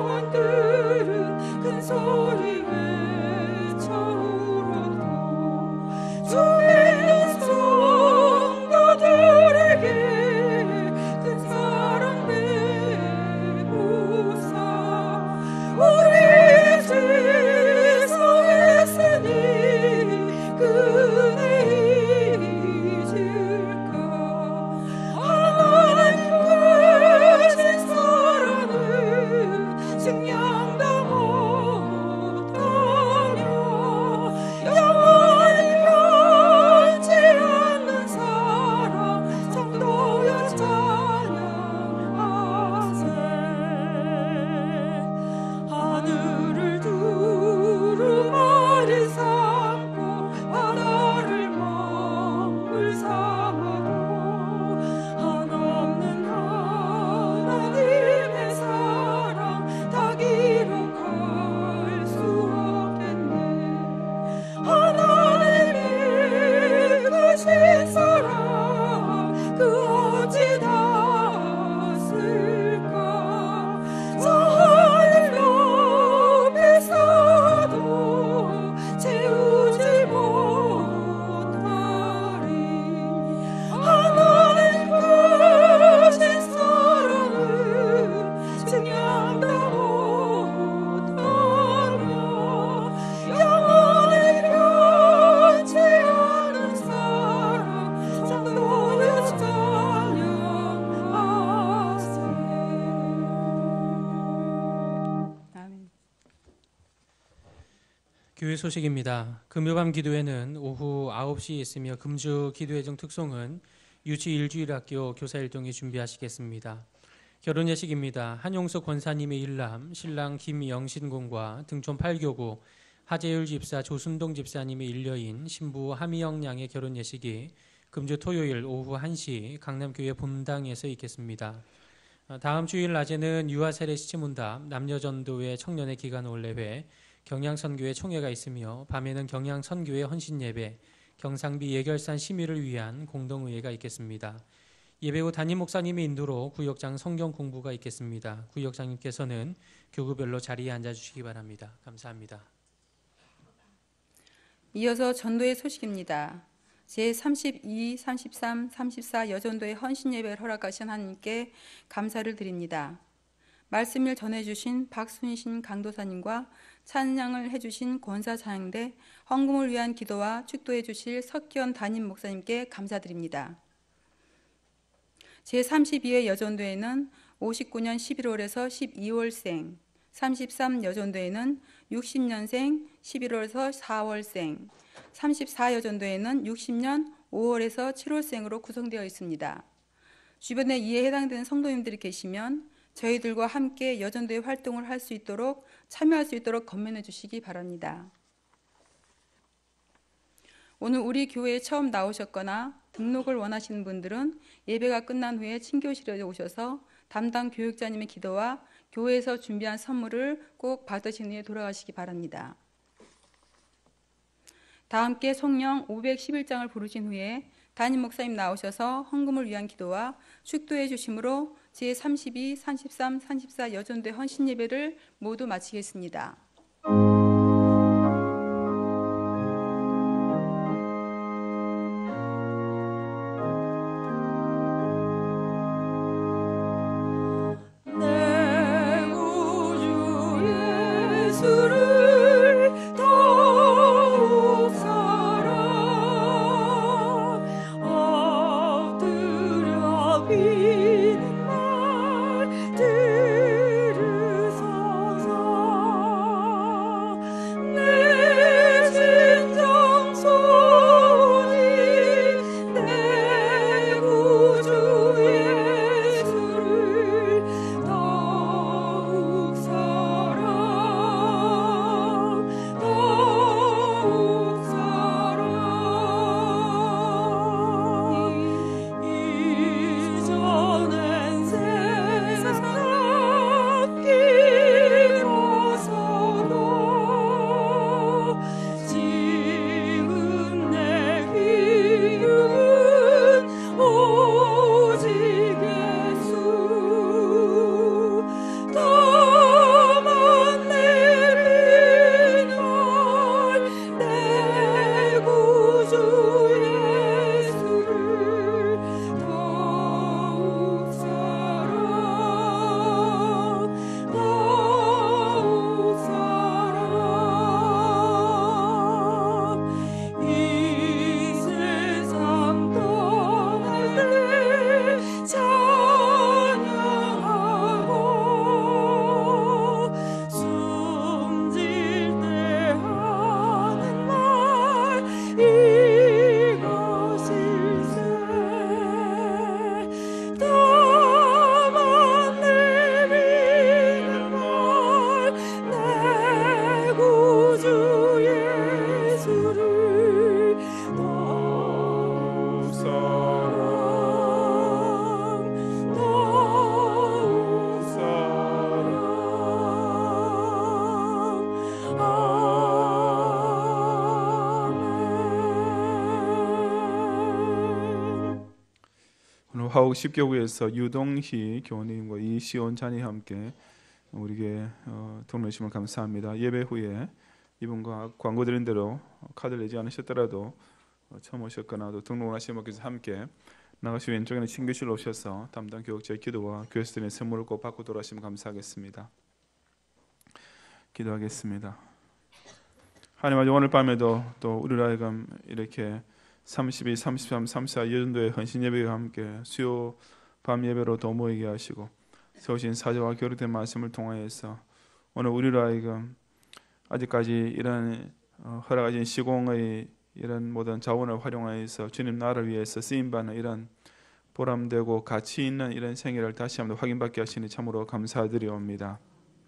[SPEAKER 2] 영혼들은 큰 소리 외쳐 울어도 주 믿는 성도들에게 큰 사랑 베푸사 우리 죄송했으니 그 은혜 잊을까. 하나님 크신 사랑은 증량도 못하며 영원히 변치 않는 사랑 성도여 찬양하세. 하늘을 두루마리 삼고 바다를 먹을 삼아도 한없는 하나님의 사랑 다 기록할 수 없겠네. 하나님이 크신 사랑 그 어찌 닿았을까. 저 하늘 높이서도 채우지 못하리. 하나님 크신 사랑은 증량도 못하며 영원히 변치 않는 사랑 성도여 찬양하세.
[SPEAKER 1] 아멘.
[SPEAKER 5] 교회 소식입니다. 금요밤 기도회는 오후 아홉 시에 있으며 금주 기도회 중 특송은 유치 일주일학교 교사일동이 준비하시겠습니다. 결혼 예식입니다. 한용석 권사님의 일남 신랑 김영신 군과 등촌 팔 교구 하재율 집사 조순동 집사님의 일녀인 신부 하미영 양의 결혼 예식이 금주 토요일 오후 한 시 강남교회 본당에서 있겠습니다. 다음 주일 낮에는 유아 세례 시치문답, 남녀전도회 청년의 기간 올레회, 경양선교회 총회가 있으며 밤에는 경양선교회 헌신예배, 경상비 예결산 심의를 위한 공동의회가 있겠습니다. 예배 후 담임 목사님의 인도로 구역장 성경 공부가 있겠습니다. 구역장님께서는 교구별로 자리에 앉아주시기 바랍니다. 감사합니다.
[SPEAKER 1] 이어서 전도의 소식입니다. 제삼십이, 삼십삼, 삼십사 여전도의 헌신예배를 허락하신 하나님께 감사를 드립니다. 말씀을 전해주신 박순신 강도사님과 찬양을 해주신 권사장대, 헌금을 위한 기도와 축도해 주실 석기현 담임 목사님께 감사드립니다. 제삼십이 회 여전도에는 오십구 년 십일월에서 십이월생, 삼십삼 여전도에는 육십 년생 십일월에서 사월생, 삼십사 여전도에는 육십 년 오월에서 칠월생으로 구성되어 있습니다. 주변에 이에 해당되는 성도님들이 계시면 저희들과 함께 여전도의 활동을 할 수 있도록 참여할 수 있도록 건면해 주시기 바랍니다. 오늘 우리 교회에 처음 나오셨거나 등록을 원하시는 분들은 예배가 끝난 후에 친교실에 오셔서 담당 교육자님의 기도와 교회에서 준비한 선물을 꼭 받으신 후에 돌아가시기 바랍니다. 다 함께 성령 오백십일 장을 부르신 후에 담임 목사님 나오셔서 헌금을 위한 기도와 축도해 주심으로 제삼십이, 삼십삼, 삼십사 여전도의 헌신 예배를 모두 마치겠습니다.
[SPEAKER 6] 화옥 십교구에서 유동희 교우님과 이시온 자녀와 함께 우리에게 어, 도움을 주시면 감사합니다. 예배 후에 이분과 광고 드린 대로 카드를 내지 않으셨더라도 어, 처음 오셨거나 또 등록 원하시는 분께서 함께 나가시 왼쪽에는 친교실로 오셔서 담당 교육자의 기도와 교회에서 드리는 선물을 꼭 받고 돌아가시면 감사하겠습니다. 기도하겠습니다. 하나님 아버지, 오늘 밤에도 또 우리를 하여금 이렇게 삼십이, 삼십삼, 삼십사 여전도의 헌신 예배와 함께 수요 밤 예배로 더 모이게 하시고 세우신 사제와 교육된 말씀을 통하여서 오늘 우리를 하여금 아직까지 이런 어, 허락하신 시공의 이런 모든 자원을 활용하여서 주님 나라를 위해서 쓰임받는 이런 보람되고 가치 있는 이런 생애를 다시 한번 확인받게 하시니 참으로 감사드리옵니다.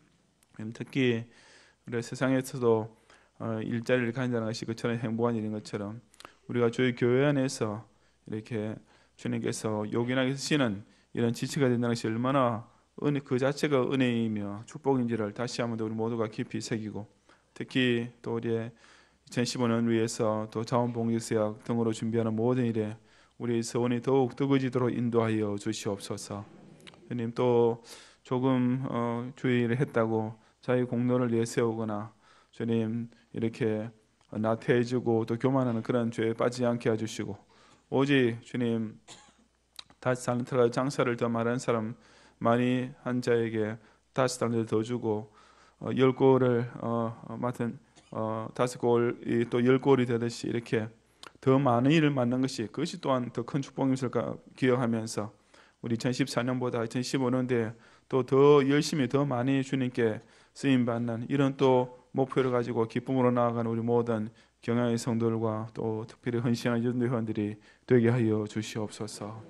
[SPEAKER 6] 특히 우리 세상에서도 어, 일자리를 가진다는 것이 그처럼 행복한 일인 것처럼 우리가 저희 교회 안에서 이렇게 주님께서 요긴하게 쓰시는 이런 지체가 된다는 것이 얼마나 은혜, 그 자체가 은혜이며 축복인지를 다시 한번 우리 모두가 깊이 새기고, 특히 또 우리의 이천십오 년을 위해서 또 자원봉사역 등으로 준비하는 모든 일에 우리 서원이 더욱 뜨거워지도록 인도하여 주시옵소서. 주님, 또 조금 어, 주의 일을 했다고 자기 공로를 내세우거나 주님 이렇게 나태해지고 또 교만하는 그런 죄에 빠지지 않게 해주시고, 오직 주님 다시 달란트라 장사를 더 말하는 사람 많이 한 자에게 다시 달란트를 더 주고, 어, 열 골을 어, 맡은 어, 다섯 골이 또 열 골이 되듯이 이렇게 더 많은 일을 맡는 것이, 그것이 또한 더 큰 축복인 것을 기억하면서 우리 이천십사 년보다 이천십오 년대에 또 더 열심히 더 많이 주님께 쓰임 받는 이런 또 목표를 가지고 기쁨으로 나아가는 우리 모든 경향의 성도들과 또 특별히 헌신하는 여전도 회원들이 되게 하여 주시옵소서.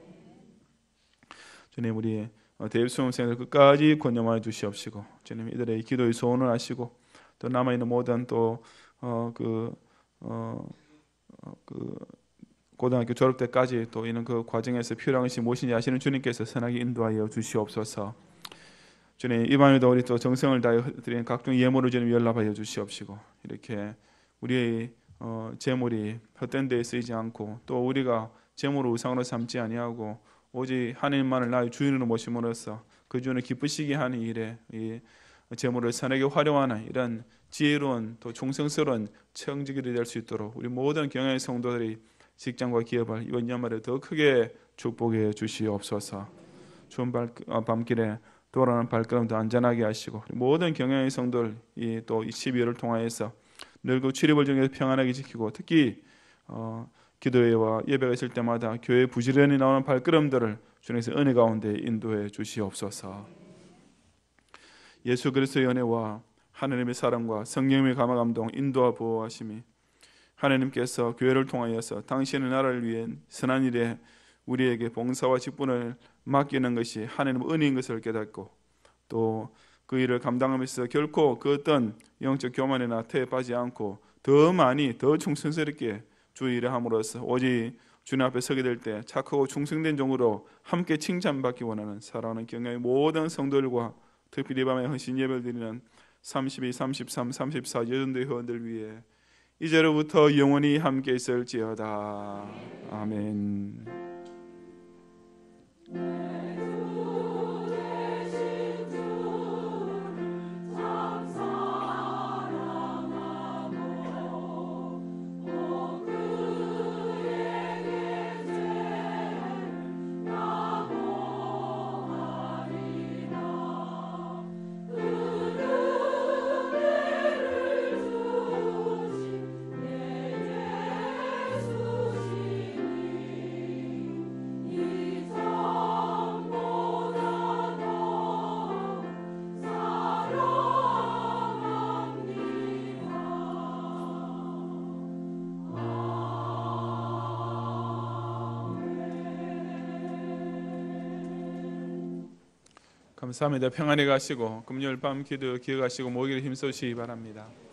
[SPEAKER 6] 주님, 우리 대입 수험생들 끝까지 권념하여 주시옵시고, 주님 이들의 기도의 소원을 하시고, 또 남아 있는 모든 또 어 그 어 그 고등학교 졸업 때까지 또 이런 그 과정에서 필요한 것이 무엇인지 아시는 주님께서 선하게 인도하여 주시옵소서. 주님, 이번에도 우리 또 정성을 다해 드리는 각종 예물을 주님 연락하여 주시옵시고, 이렇게 우리의 어, 재물이 헛된 데에 쓰이지 않고 또 우리가 재물을 우상으로 삼지 아니하고 오직 하나님만을 나의 주인으로 모심으로써 그 주님을 기쁘시게 하는 일에 이 재물을 선하게 활용하는 이런 지혜로운 또 충성스러운 청지기들이 될 수 있도록 우리 모든 경영의 성도들이 직장과 기업을 이번 연말에 더 크게 축복해 주시옵소서. 추운 밤길에 돌아오는 발걸음도 안전하게 하시고, 모든 경영의 성도들 또 십이월을 통하여서 늘 그 출입을 정해서 평안하게 지키고, 특히 어, 기도회와 예배가 있을 때마다 교회 부지런히 나오는 발걸음들을 주님께서 은혜 가운데 인도해 주시옵소서. 예수 그리스도의 은혜와 하나님의 사랑과 성령의 감화 감동 인도와 보호하심이 하나님께서 교회를 통하여서 당신의 나라를 위해 선한 일에 우리에게 봉사와 직분을 맡기는 것이 하나님의 은혜인 것을 깨닫고, 또 그 일을 감당하면서 결코 그 어떤 영적 교만이나 태에 빠지지 않고 더 많이 더 충성스럽게 주 일을 함으로써 오직 주님 앞에 서게 될 때 착하고 충성된 종으로 함께 칭찬받기 원하는 사랑하는 경영의 모든 성도들과 특별히 밤에 헌신 예배를 드리는 삼십이, 삼십삼, 삼십사 여전도 회원들 위해 이제로부터 영원히 함께 있을지어다. 아멘. 감사합니다. 평안히 가시고 금요일 밤 기도 기억하시고 모이기를 힘쓰시기 바랍니다.